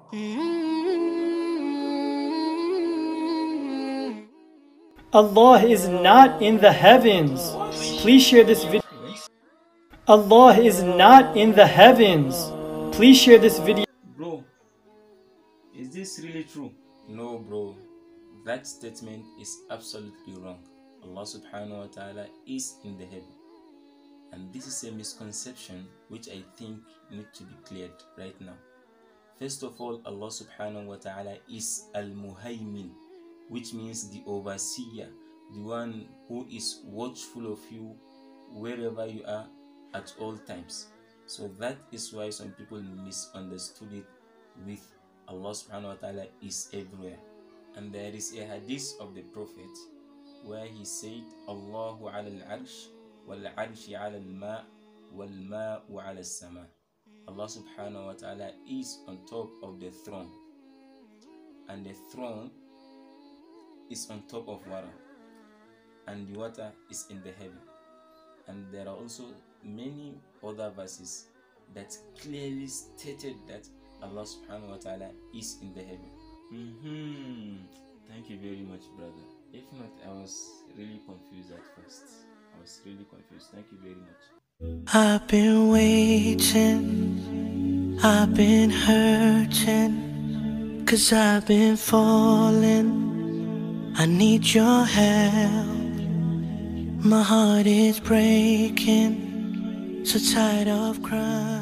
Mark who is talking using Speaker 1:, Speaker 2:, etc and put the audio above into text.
Speaker 1: Allah is not in the heavens. Please share this video. Allah is not in the heavens. Please share this video.
Speaker 2: Bro, is this really true? No, bro. That statement is absolutely wrong. Allah subhanahu wa ta'ala is in the heaven. And this is a misconception which I think needs to be cleared right now. First of all, Allah subhanahu wa ta'ala is Al-Muhaymin, which means the overseer, the one who is watchful of you wherever you are at all times. So that is why some people misunderstood it with Allah subhanahu wa ta'ala is everywhere. And there is a hadith of the Prophet where he said, Allahu ala al-arsh wal-arshi ala al-ma' wal-ma'u ala al-sama. Allah subhanahu wa ta'ala is on top of the throne, and the throne is on top of water, and the water is in the heaven. And there are also many other verses that clearly stated that Allah subhanahu wa ta'ala is in the heaven. Thank you very much, brother. If not, I was really confused at first. I was really confused. Thank you very much.
Speaker 3: I've been waiting, I've been hurting, 'cause I've been falling. I need your help. My heart is breaking, so tired of crying.